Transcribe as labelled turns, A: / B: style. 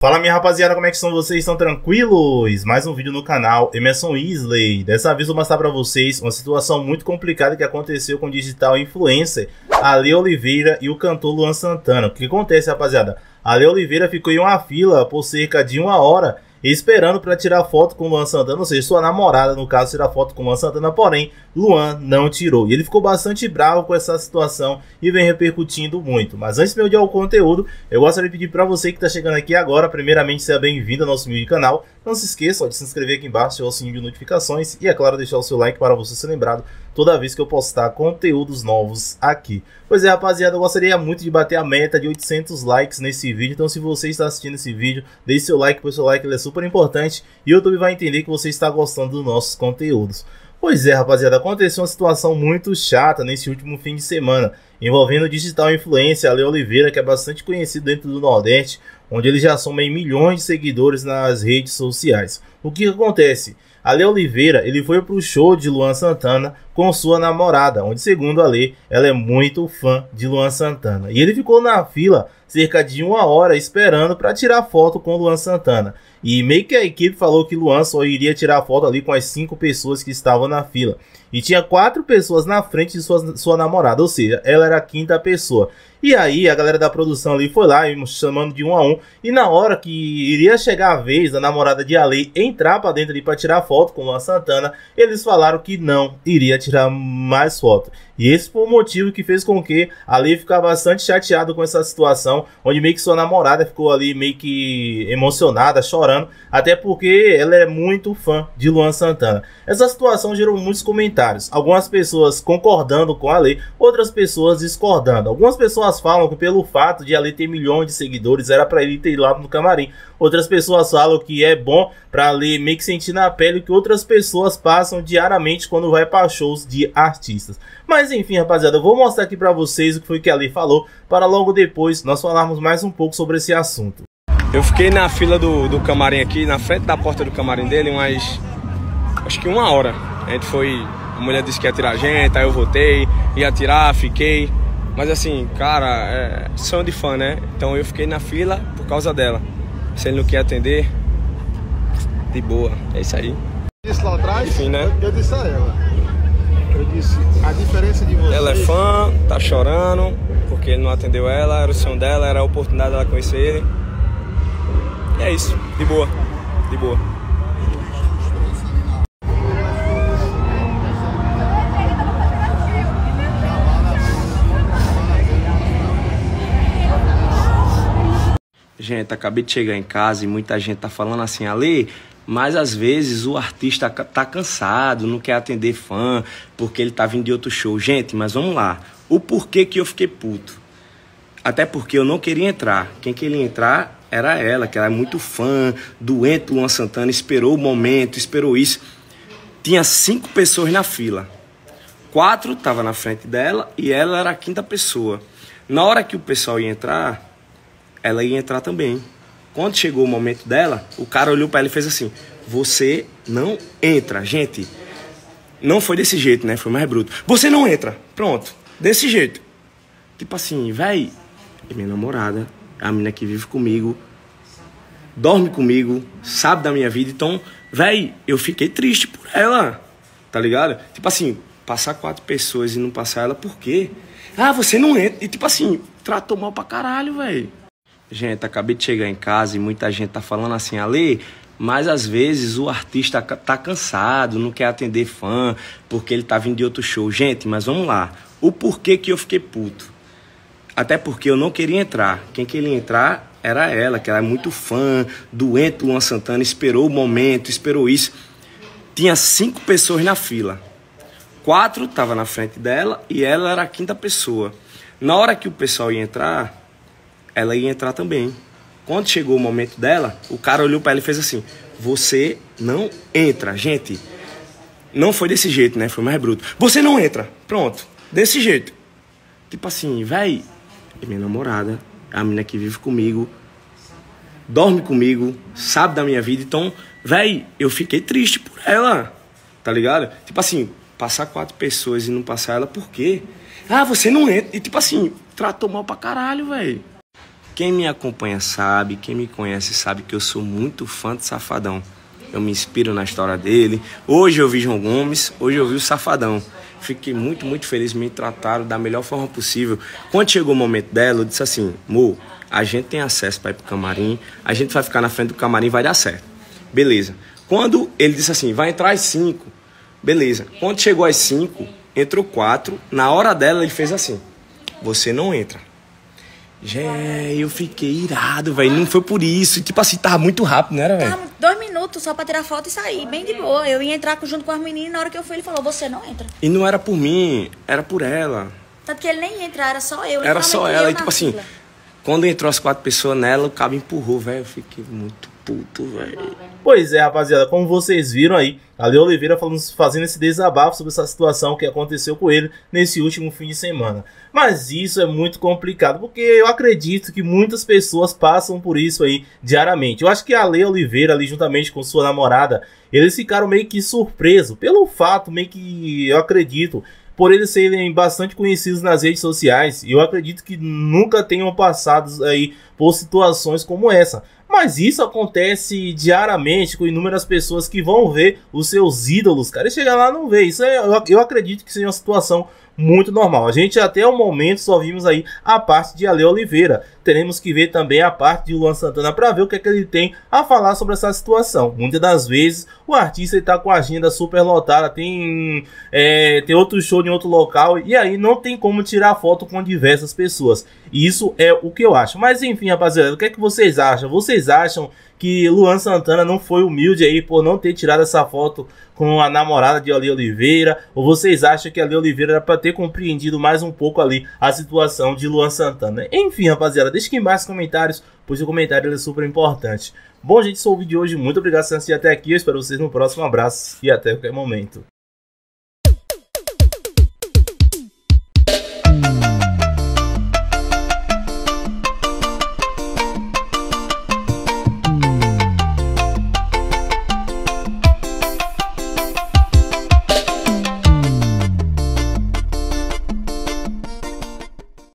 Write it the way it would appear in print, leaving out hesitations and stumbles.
A: Fala minha rapaziada, como é que estão vocês? Estão tranquilos? Mais um vídeo no canal Emerson Isley. Dessa vez vou mostrar pra vocês uma situação muito complicada que aconteceu com o digital influencer Ale Oliveira e o cantor Luan Santana. O que acontece, rapaziada? Ale Oliveira ficou em uma fila por cerca de 1 hora esperando para tirar foto com Luan Santana, ou seja, sua namorada, no caso, tirar foto com Luan Santana, porém, Luan não tirou. E ele ficou bastante bravo com essa situação e vem repercutindo muito. Mas antes de eu ir ao conteúdo, eu gostaria de pedir para você que está chegando aqui agora, primeiramente, seja bem-vindo ao nosso vídeo canal. Não se esqueça de se inscrever aqui embaixo, ativar o sininho de notificações e, é claro, deixar o seu like para você ser lembrado toda vez que eu postar conteúdos novos aqui. Pois é, rapaziada, eu gostaria muito de bater a meta de 800 likes nesse vídeo. Então, se você está assistindo esse vídeo, deixe seu like, pois seu like ele é super importante e o YouTube vai entender que você está gostando dos nossos conteúdos. Pois é, rapaziada, aconteceu uma situação muito chata nesse último fim de semana, envolvendo o digital influencer Ale Oliveira, que é bastante conhecido dentro do Nordeste, onde ele já soma em milhões de seguidores nas redes sociais. O que acontece? Ale Oliveira, ele foi pro show de Luan Santana com sua namorada, onde, segundo a Ale, ela é muito fã de Luan Santana. E ele ficou na fila cerca de 1 hora esperando para tirar foto com Luan Santana. E meio que a equipe falou que Luan só iria tirar foto ali com as 5 pessoas que estavam na fila. E tinha 4 pessoas na frente de sua namorada, ou seja, ela era a 5ª pessoa. E aí a galera da produção ali foi lá chamando de 1 a 1. E na hora que iria chegar a vez da namorada de Ale entrar para dentro ali para tirar foto com Luan Santana, eles falaram que não iria tirar mais foto. E esse foi o motivo que fez com que Ale ficasse bastante chateado com essa situação, onde meio que sua namorada ficou ali meio que emocionada, chorando, até porque ela é muito fã de Luan Santana. Essa situação gerou muitos comentários, algumas pessoas concordando com a Ale, outras pessoas discordando. Algumas pessoas falam que pelo fato de Ale ter milhões de seguidores era para ele ter ido lá no camarim. Outras pessoas falam que é bom para Ale meio que sentir na pele o que outras pessoas passam diariamente quando vai para shows de artistas. Mas enfim, rapaziada, eu vou mostrar aqui para vocês o que foi que a Ale falou, para logo depois nós falarmos mais um pouco sobre esse assunto.
B: Eu fiquei na fila do camarim aqui, na frente da porta do camarim dele, acho que 1 hora. A gente foi, a mulher disse que ia tirar a gente, aí eu voltei, ia tirar, fiquei. Mas assim, cara, é sonho de fã, né? Então eu fiquei na fila por causa dela. Se ele não quer atender, de boa, é isso aí.
C: Disse lá atrás,
B: enfim, né?
C: Eu disse a ela. Eu disse, a diferença de você...
B: Ela é fã, tá chorando, porque ele não atendeu ela, era o sonho dela, era a oportunidade dela conhecer ele. E é isso, de boa, de boa. Gente, acabei de chegar em casa e muita gente tá falando assim, Ale, mas às vezes o artista tá cansado, não quer atender fã, porque ele tá vindo de outro show. Gente, mas vamos lá, o porquê que eu fiquei puto? Até porque eu não queria entrar, quem queria entrar era ela, que ela é muito fã, doente do Luan Santana, esperou o momento, esperou isso. Tinha 5 pessoas na fila, 4 estavam na frente dela e ela era a 5ª pessoa. Na hora que o pessoal ia entrar, ela ia entrar também. Quando chegou o momento dela, o cara olhou pra ela e fez assim, você não entra. Gente, não foi desse jeito, né? Foi mais bruto. Você não entra. Pronto. Desse jeito. Tipo assim, véi, é minha namorada, a menina que vive comigo, dorme comigo, sabe da minha vida. Então, véi, eu fiquei triste por ela. Tá ligado? Tipo assim, passar 4 pessoas e não passar ela, por quê? Ah, você não entra. E tipo assim, tratou mal pra caralho, véi. Gente, acabei de chegar em casa e muita gente tá falando assim, Ale, mas às vezes o artista tá cansado, não quer atender fã, porque ele tá vindo de outro show. Gente, mas vamos lá, o porquê que eu fiquei puto? Até porque eu não queria entrar, quem queria entrar era ela, que ela é muito fã, doente do Luan Santana, esperou o momento, esperou isso. Tinha 5 pessoas na fila, 4 estavam na frente dela e ela era a 5ª pessoa. Na hora que o pessoal ia entrar, ela ia entrar também. Quando chegou o momento dela, o cara olhou pra ela e fez assim, você não entra. Gente, não foi desse jeito, né? Foi mais bruto. Você não entra. Pronto. Desse jeito. Tipo assim, véi, é minha namorada, a menina que vive comigo, dorme comigo, sabe da minha vida. Então, véi, eu fiquei triste por ela. Tá ligado? Tipo assim, passar 4 pessoas e não passar ela, por quê? Ah, você não entra. E tipo assim, tratou mal pra caralho, véi. Quem me acompanha sabe, quem me conhece sabe que eu sou muito fã de Safadão. Eu me inspiro na história dele. Hoje eu vi João Gomes, hoje eu vi o Safadão. Fiquei muito, muito feliz, me trataram da melhor forma possível. Quando chegou o momento dela, eu disse assim, Mo, a gente tem acesso para ir pro camarim, a gente vai ficar na frente do camarim, vai dar certo. Beleza. Quando ele disse assim, vai entrar às 5, beleza. Quando chegou às 5, entrou 4, na hora dela ele fez assim, você não entra. Eu fiquei irado, velho. Não foi por isso. Tipo assim, tava muito rápido, não era, velho?
D: 2 minutos só pra tirar foto e sair, bem de boa. Eu ia entrar junto com as meninas, na hora que eu fui, ele falou, você não entra.
B: E não era por mim, era por ela.
D: Tanto que ele nem ia entrar, era só eu.
B: Era só ela. E tipo assim, quando entrou as 4 pessoas nela, o cabo empurrou, velho. Eu fiquei muito puto, velho.
A: Pois é, rapaziada, como vocês viram aí, a Lê Oliveira fazendo esse desabafo sobre essa situação que aconteceu com ele nesse último fim de semana. Mas isso é muito complicado, porque eu acredito que muitas pessoas passam por isso aí diariamente. Eu acho que a Lê Oliveira, ali juntamente com sua namorada, eles ficaram meio que surpresos pelo fato, meio que eu acredito, por eles serem bastante conhecidos nas redes sociais. E eu acredito que nunca tenham passado aí por situações como essa. Mas isso acontece diariamente com inúmeras pessoas que vão ver os seus ídolos, cara, e chegar lá e não vê. Isso eu acredito que seja uma situação muito normal. A gente até o momento só vimos aí a parte de Ale Oliveira. Teremos que ver também a parte de Luan Santana para ver o que é que ele tem a falar sobre essa situação. Muitas das vezes o artista está com a agenda super lotada, tem outro show em outro local e aí não tem como tirar foto com diversas pessoas. E isso é o que eu acho. Mas enfim, rapaziada, o que é que vocês acham? Vocês acham que Luan Santana não foi humilde aí por não ter tirado essa foto com a namorada de Ale Oliveira? Ou vocês acham que Ale Oliveira era para ter compreendido mais um pouco ali a situação de Luan Santana? Enfim, rapaziada, deixa aqui embaixo nos comentários, pois o comentário é super importante. Bom, gente, esse foi o vídeo de hoje. Muito obrigado por assistir até aqui. Eu espero vocês no próximo. Abraço e até qualquer momento.